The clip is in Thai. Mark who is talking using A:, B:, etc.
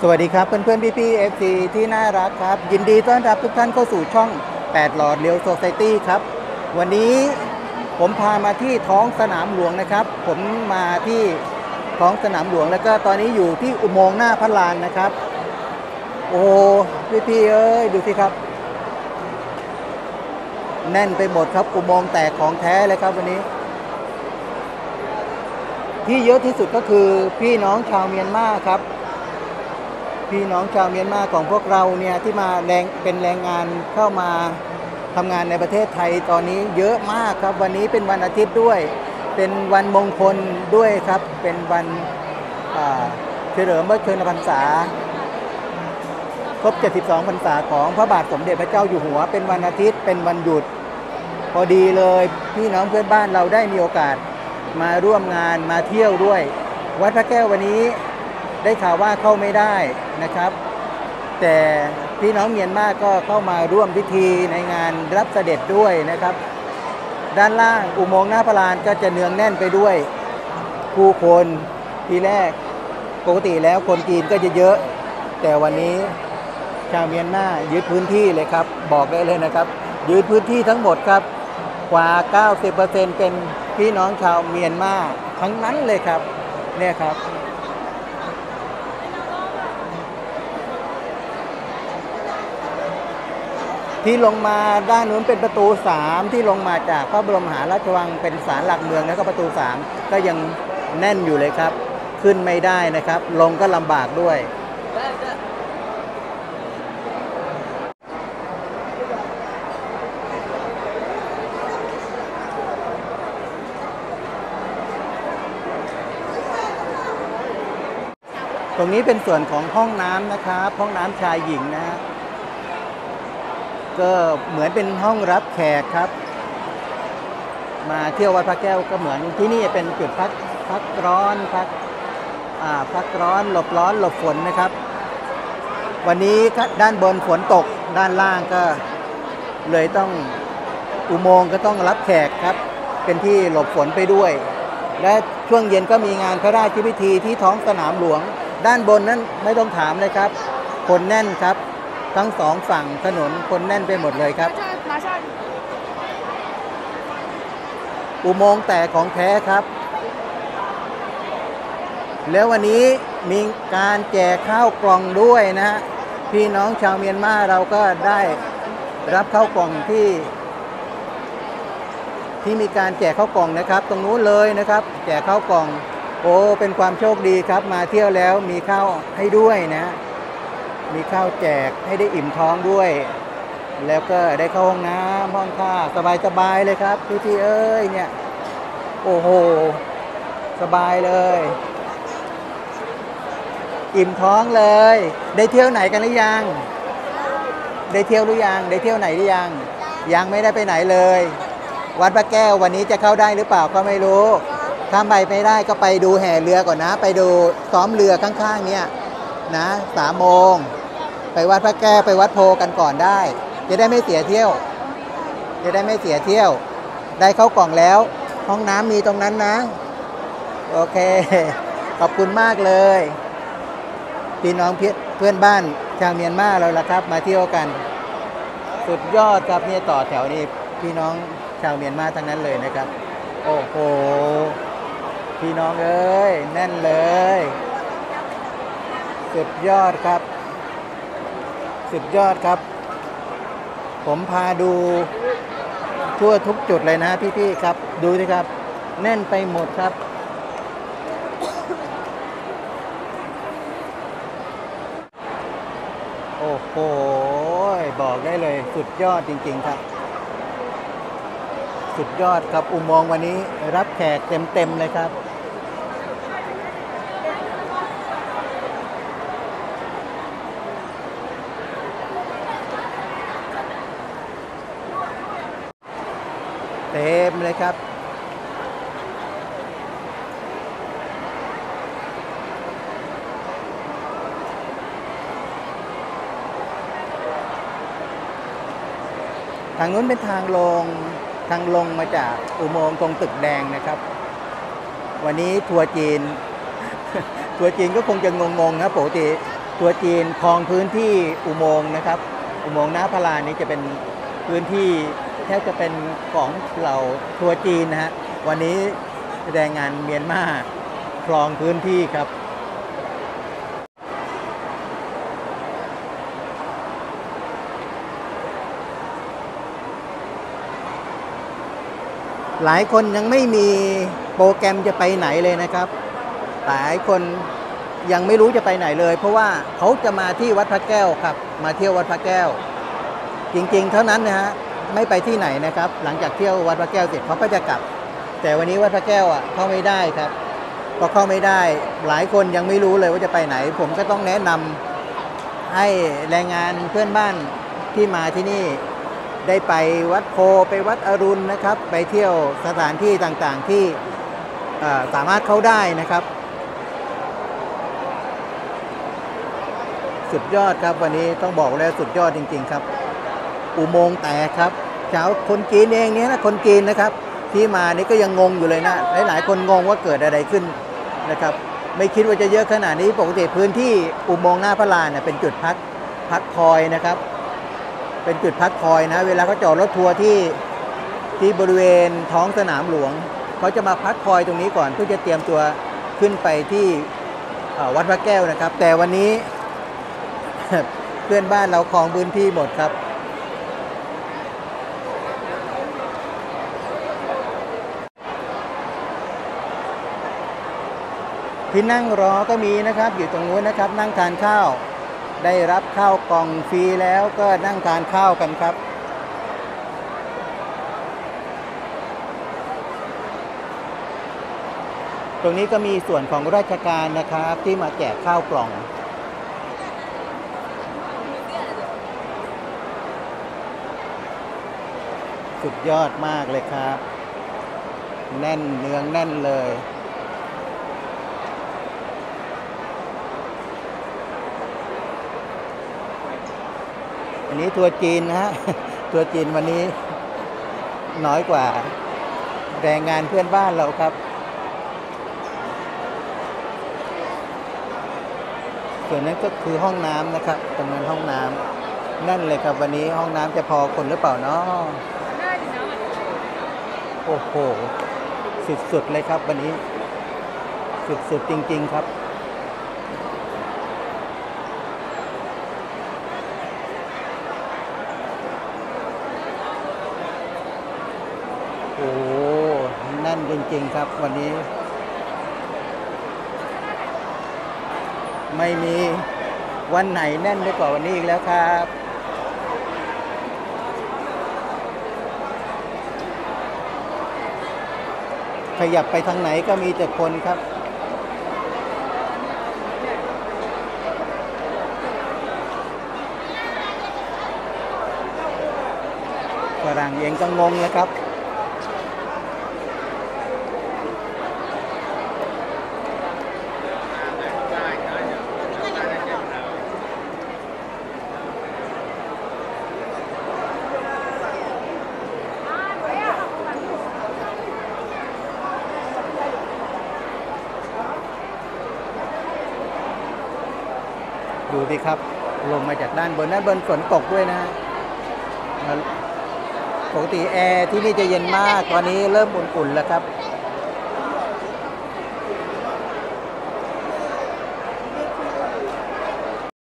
A: สวัสดีครับเพื่อนๆพี่ๆ FC ที่น่ารักครับยินดีต้อนรับทุกท่านเข้าสู่ช่อง8หลอดเลียวโซไซตี้ครับวันนี้ผมพามาที่ท้องสนามหลวงนะครับผมมาที่ท้องสนามหลวงแล้วก็ตอนนี้อยู่ที่อุโมงค์หน้าพระลานนะครับโอ้พี่ๆเอ้ยดูสิครับแน่นไปหมดครับอุโมงค์แตกของแท้เลยครับวันนี้ที่เยอะที่สุดก็คือพี่น้องชาวเมียนมาครับพี่น้องชาวเมียนมาของพวกเราเนี่ยที่มาเป็นแรงงานเข้ามาทำงานในประเทศไทยตอนนี้เยอะมากครับวันนี้เป็นวันอาทิตย์ด้วยเป็นวันมงคลด้วยครับเป็นวันเฉลิมพระชนมพรรษาครบ72พรรษาของพระบาทสมเด็จพระเจ้าอยู่หัวเป็นวันอาทิตย์เป็นวันหยุดพอดีเลยพี่น้องเพื่อนบ้านเราได้มีโอกาสมาร่วมงานมาเที่ยวด้วยวัดพระแก้ววันนี้ได้ข่าวว่าเข้าไม่ได้นะครับแต่พี่น้องเมียนมาก็เข้ามาร่วมพิธีในงานรับเสด็จด้วยนะครับด้านล่างอุโมงค์หน้าพระลานก็จะเนืองแน่นไปด้วยผู้คนทีแรกปกติแล้วคนจีนก็จะเยอะแต่วันนี้ชาวเมียนมายึดพื้นที่เลยครับบอกได้เลยนะครับยึดพื้นที่ทั้งหมดครับกว่า 90% เป็นพี่น้องชาวเมียนมาทั้งนั้นเลยครับเนี่ยครับที่ลงมาด้านนู้นเป็นประตู3ที่ลงมาจากพระบรมมหาราชวังเป็นศาลหลักเมืองแล้วก็ประตู3ก็ยังแน่นอยู่เลยครับขึ้นไม่ได้นะครับลงก็ลำบากด้วยตรงนี้เป็นส่วนของห้องน้ำนะครับห้องน้ำชายหญิงนะฮะก็เหมือนเป็นห้องรับแขกครับมาเที่ยววัดพระแก้วก็เหมือนที่นี่เป็นจุดพักร้อนพักร้อนหลบร้อนหลบฝนนะครับวันนี้ด้านบนฝนตกด้านล่างก็เลยต้องอุโมงค์ก็ต้องรับแขกครับเป็นที่หลบฝนไปด้วยและช่วงเย็นก็มีงานพระราชพิธีที่ท้องสนามหลวงด้านบนนั้นไม่ต้องถามเลยครับคนแน่นครับทั้งสองฝั่งถนนคนแน่นไปหมดเลยครับอุโมงค์แตกของแท้ครับแล้ววันนี้มีการแจกข้าวกล่องด้วยนะฮะพี่น้องชาวเมียนมาเราก็ได้รับข้าวกล่องที่มีการแจกข้าวกล่องนะครับตรงนู้นเลยนะครับแจกข้าวกล่องโอ้เป็นความโชคดีครับมาเที่ยวแล้วมีข้าวให้ด้วยนะมีข้าวแจกให้ได้อิ่มท้องด้วยแล้วก็ได้เข้าห้องน้ำห้องท่าสบายเลยครับพี่เอ้ยเนี่ยโอ้โหสบายเลยอิ่มท้องเลยได้เที่ยวไหนกันหรือยังได้เที่ยวหรือยังได้เที่ยวไหนหรือยังไม่ได้ไปไหนเลยวัดพระแก้ววันนี้จะเข้าได้หรือเปล่าก็ไม่รู้ถ้าไปไม่ได้ก็ไปดูแห่เรือก่อนนะไปดูซ้อมเรือข้างๆเนี่ยนะ3 โมงไปวัดพระแก้วไปวัดโพกันก่อนได้จะได้ไม่เสียเที่ยวได้เข้ากล่องแล้วห้องน้ำมีตรงนั้นนะโอเคขอบคุณมากเลยพี่น้องเพื่อนบ้านชาวเมียนมาเราละครับมาเที่ยวกันสุดยอดครับเนี่ยต่อแถวนี้พี่น้องชาวเมียนมาทั้งนั้นเลยนะครับโอ้โหพี่น้องเอ้ยแน่นเลยสุดยอดครับผมพาดูทั่วทุกจุดเลยนะพี่ๆครับดูสิครับแน่นไปหมดครับโอ้โหบอกได้เลยสุดยอดจริงๆครับสุดยอดครับอุโมงค์วันนี้รับแขกเต็มเลยครับเต็มเลยครับทางนู้นเป็นทางลงมาจากอุโมงค์ตรงตึกแดงนะครับวันนี้ทัวร์จีน ทัวร์จีนก็คงจะงงๆนะปกติทัวร์จีนครองพื้นที่อุโมงค์นะครับอุโมงค์น้าพระลานนี้จะเป็นพื้นที่แทบจะเป็นของเหล่าทัวร์จีนนะฮะวันนี้แรงงานเมียนมาครองพื้นที่ครับหลายคนยังไม่มีโปรแกรมจะไปไหนเลยนะครับหลายคนยังไม่รู้จะไปไหนเลยเพราะว่าเขาจะมาที่วัดพระแก้วครับมาเที่ยววัดพระแก้วจริงๆเท่านั้นนะฮะไม่ไปที่ไหนนะครับหลังจากเที่ยววัดพระแก้วเสร็จเขาก็จะกลับแต่วันนี้วัดพระแก้วเข้าไม่ได้ครับพอเข้าไม่ได้หลายคนยังไม่รู้เลยว่าจะไปไหนผมก็ต้องแนะนำให้แรงงานเพื่อนบ้านที่มาที่นี่ได้ไปวัดโพไปวัดอรุณนะครับไปเที่ยวสถานที่ต่างๆที่สามารถเข้าได้นะครับสุดยอดครับวันนี้ต้องบอกเลยสุดยอดจริงๆครับอุโมงค์แตกครับชาวคนจีนเองเนี่ยนะคนจีนนะครับที่มานี่ก็ยังงงอยู่เลยนะหลายๆคนงงว่าเกิดอะไรขึ้นนะครับไม่คิดว่าจะเยอะขนาดนี้ปกติพื้นที่อุโมงค์หน้าพระลานเนี่ยเป็นจุดพักคอยนะครับเป็นจุดพักคอยนะเวลาเขาจอดรถทัวร์ที่บริเวณท้องสนามหลวงเขาจะมาพักคอยตรงนี้ก่อนเพื่อจะเตรียมตัวขึ้นไปที่วัดพระแก้วนะครับแต่วันนี้ เพื่อนบ้านเราครองพื้นที่หมดครับที่นั่งรอก็มีนะครับอยู่ตรงนู้นนะครับนั่งทานข้าวได้รับข้าวกล่องฟรีแล้วก็นั่งทานข้าวกันครับตรงนี้ก็มีส่วนของราชการนะครับที่มาแจกข้าวกล่องสุดยอดมากเลยครับแน่นเนืองแน่นเลยอันนี้ทัวร์จีนนะฮะทัวร์จีนวันนี้น้อยกว่าแรงงานเพื่อนบ้านเราครับส่วนนั้นก็คือห้องน้ำนะครับตรงนั้นห้องน้ำนั่นเลยครับวันนี้ห้องน้ำจะพอคนหรือเปล่าเนาะโอ้โหสุดๆเลยครับวันนี้สุดๆจริงๆครับโอ้แน่นจริงๆครับวันนี้ไม่มีวันไหนแน่นได้กว่าวันนี้อีกแล้วครับขยับไปทางไหนก็มีแต่คนครับฝรั่งเองก็งงแล้วครับดูสิครับลงมาจากด้านบนฝนตกด้วยนะปกติแอร์ที่นี่จะเย็นมากตอนนี้เริ่มอุ่นๆแล้วครับ